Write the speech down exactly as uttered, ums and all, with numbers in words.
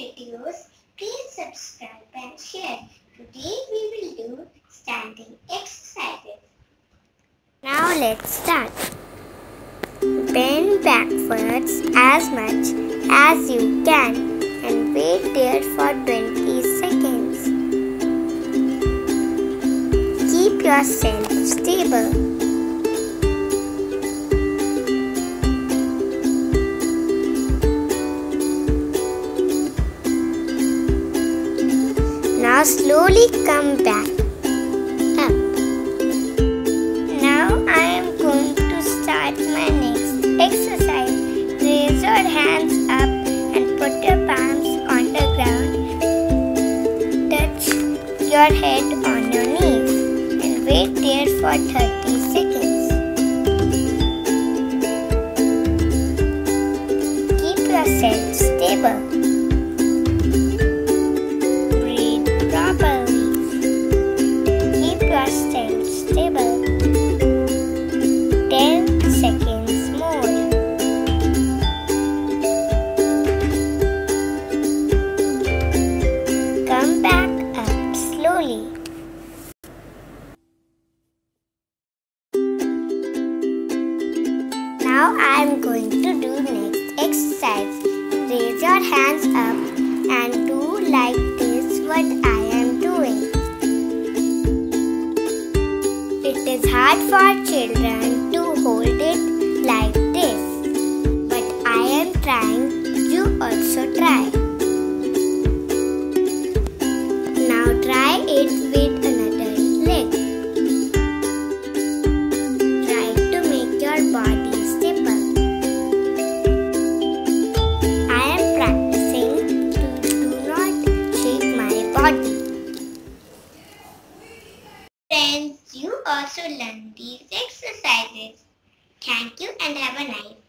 videos, please subscribe and share. Today we will do standing exercises. Now let's start. Bend backwards as much as you can and wait there for twenty seconds. Keep yourself stable. Now slowly come back up. Now I am going to start my next exercise. Raise your hands up and put your palms on the ground. Touch your head on your knees and wait there for thirty seconds. Keep yourself stable. Stable. ten seconds more. Come back up slowly. Now I am going to do next exercise. Raise your hands up and do like this what I am doing. It is hard for children to hold it like this, but I am trying. You also try. Now try it with another leg. Try to make your body stable. I am practicing to do not shake my body. Friends, you also learn these exercises. Thank you and have a nice day.